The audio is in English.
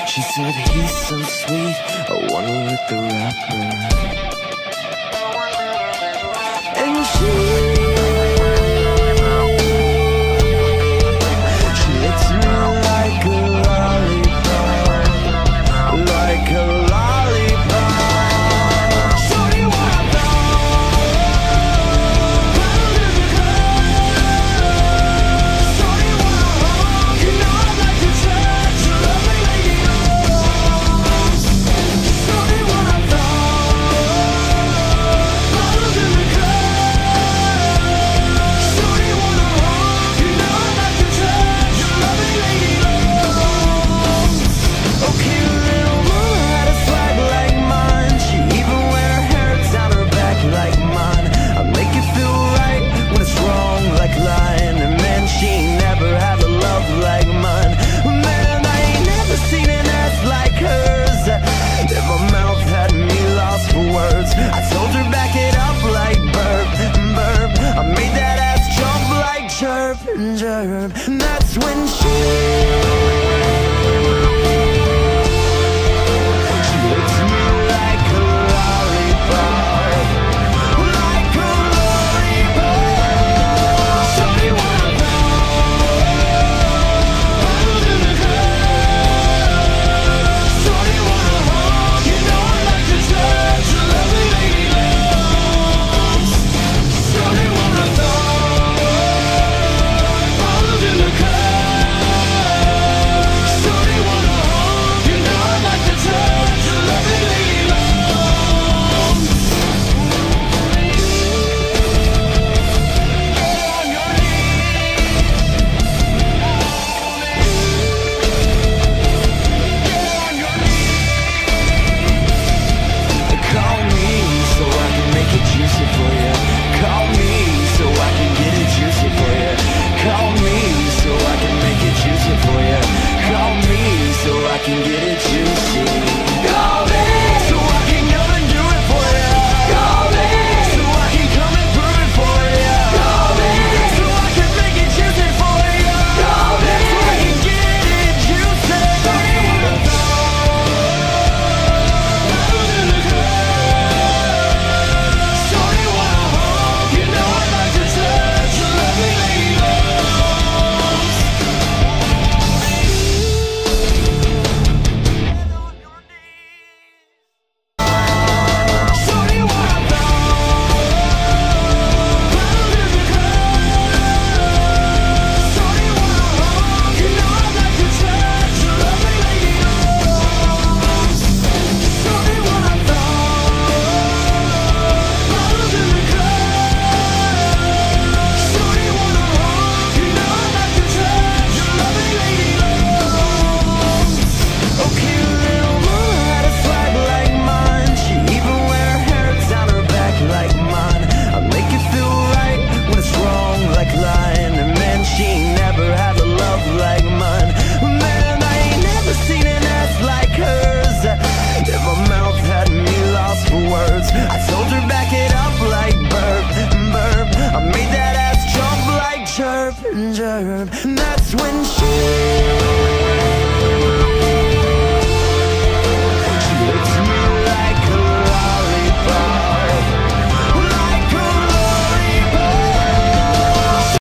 She said he's so sweet, I wanna lick the rapper. And she licks me like a lollipop, like a lollipop. Shorty wanna thong, bottle in the club. Shorty wanna hug, you know I like to touch your lovely lady arms. Shorty wanna thong, bottles in the club. Shorty wanna hug, you know I like to touch your lovely lady arms. Okay, little mama had a swag like mine. She even wear her hair down her back like mine. I make it feel right when it's wrong like lying. And man, she ain't never had a love like mine. Man, I ain't never seen an ass like hers. If my mouth had me lost for words, I told her back it up like burp, burp. I made that ass jump like chirp and chirp. And that's when she licks me like a lollipop, like a lollipop. Shorty wanna thong, bottles in the club. Shorty wanna hug, you know I like to touch your lovely lady arms. Shorty wanna thong, bottles in the club. Shorty wanna hug, you know I like to touch your lovely lady arms. Get on your knees. Get on your knees. Call me so I can make it juicy for you. Call me so I can get it juicy for you. Call me so I can make it juicy for you. Call me so I can get it juicy. Call me so I can come and do it for you. Call me so I can come and prove it for you. Call me so I can make it juicy for you. Call me so I can get it juicy. Shorty wanna thong, bottles in the club. Shorty wanna hug, you know I like to touch your lovely lady arms. Shorty wanna thong, bottles in the club. Shorty wanna hug, you know I like to touch your lovely lady arms. Shorty wanna thong, bottles in the club. Shorty wanna hug, you know I like to touch your lovely lady arms. Okay, little mama had a swag like mine. She even wear her hair down her back like mine. I make it feel right when it's wrong like lying. And man, she ain't never had a love like mine. Man, I ain't never seen an ass like hers. If my mouth had me lost for words, I told her back it up like burp, burp. I made that ass jump like chirp and chirp. And that's when she